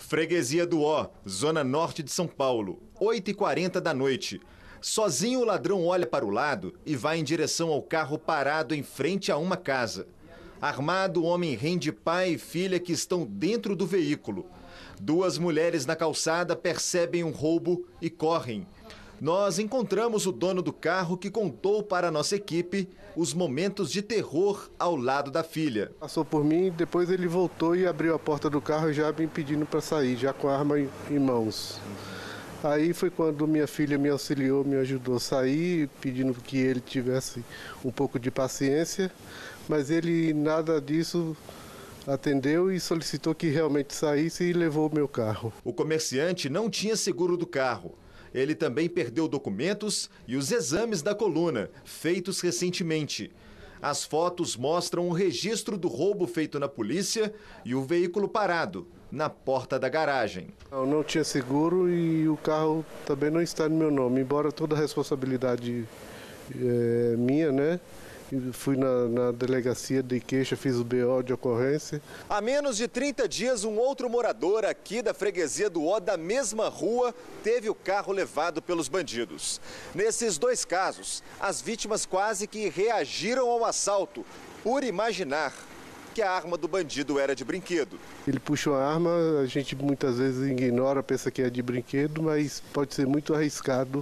Freguesia do Ó, zona norte de São Paulo, 8h40 da noite. Sozinho o ladrão olha para o lado e vai em direção ao carro parado em frente a uma casa. Armado, o homem rende pai e filha que estão dentro do veículo. Duas mulheres na calçada percebem um roubo e correm. Nós encontramos o dono do carro que contou para a nossa equipe os momentos de terror ao lado da filha. Passou por mim, depois ele voltou e abriu a porta do carro já me pedindo para sair, já com a arma em mãos. Aí foi quando minha filha me auxiliou, me ajudou a sair, pedindo que ele tivesse um pouco de paciência, mas ele nada disso atendeu e solicitou que realmente saísse e levou o meu carro. O comerciante não tinha seguro do carro. Ele também perdeu documentos e os exames da coluna, feitos recentemente. As fotos mostram o registro do roubo feito na polícia e o veículo parado, na porta da garagem. Eu não tinha seguro e o carro também não está no meu nome, embora toda a responsabilidade é minha, né? Fui na delegacia de queixa, fiz o BO de ocorrência. Há menos de 30 dias, um outro morador aqui da freguesia do Ó, da mesma rua, teve o carro levado pelos bandidos. Nesses dois casos, as vítimas quase que reagiram ao assalto, por imaginar que a arma do bandido era de brinquedo. Ele puxou a arma, a gente muitas vezes ignora, pensa que é de brinquedo, mas pode ser muito arriscado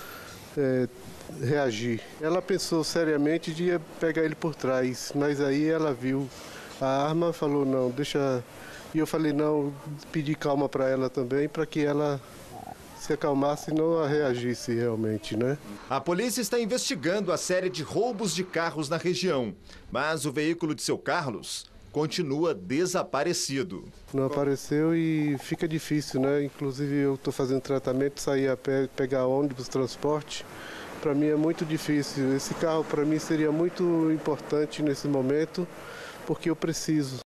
reagir. Ela pensou seriamente de ia pegar ele por trás, mas aí ela viu a arma, falou não, deixa. E eu falei não, pedi calma para ela também, para que ela se acalmasse e não reagisse realmente, né? A polícia está investigando a série de roubos de carros na região, mas o veículo de seu Carlos continua desaparecido. Não apareceu e fica difícil, né? Inclusive eu estou fazendo tratamento, sair a pé, pegar ônibus, transporte. Para mim é muito difícil. Esse carro para mim seria muito importante nesse momento, porque eu preciso.